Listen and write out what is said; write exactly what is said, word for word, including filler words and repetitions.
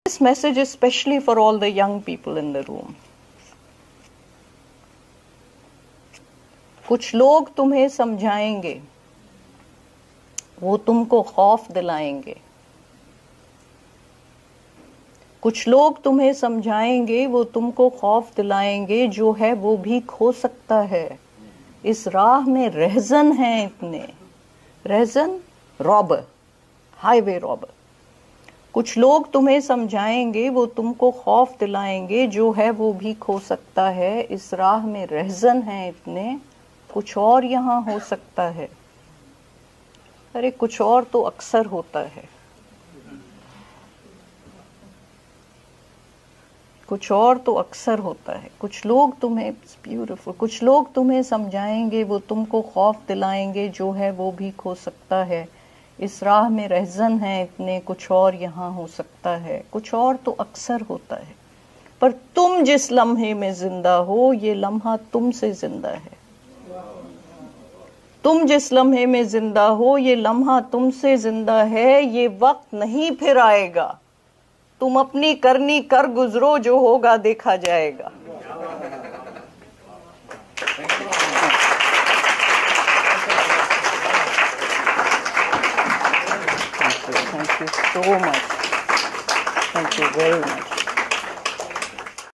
This message is especially for all the young people in the room. कुछ लोग तुम्हें समझाएंगे, वो तुमको खौफ दिलाएंगे। कुछ लोग तुम्हें समझाएंगे, वो तुमको खौफ दिलाएंगे, जो है वो भी खो सकता है। इस राह में रहजन हैं इतने, रहजन रॉबर, हाईवे रॉबर। कुछ लोग तुम्हें समझाएंगे, वो तुमको खौफ दिलाएंगे, जो है वो भी खो सकता है। इस राह में रहजन हैं इतने, कुछ और यहाँ हो सकता है। अरे कुछ और तो अक्सर होता है, कुछ और तो अक्सर होता है। कुछ लोग तुम्हें, ब्यूटीफुल, कुछ लोग तुम्हें समझाएंगे, वो तुमको खौफ दिलाएंगे, जो है वो भी खो सकता है। इस राह में रहजन है इतने, कुछ और यहाँ हो सकता है। कुछ और तो अक्सर होता है, पर तुम जिस लम्हे में जिंदा हो, ये लम्हा तुमसे जिंदा है। तुम जिस लम्हे में जिंदा हो, ये लम्हा तुमसे जिंदा है। ये वक्त नहीं फिर आएगा, तुम अपनी करनी कर गुजरो, जो होगा देखा जाएगा। Thank you so much. Thank you very much.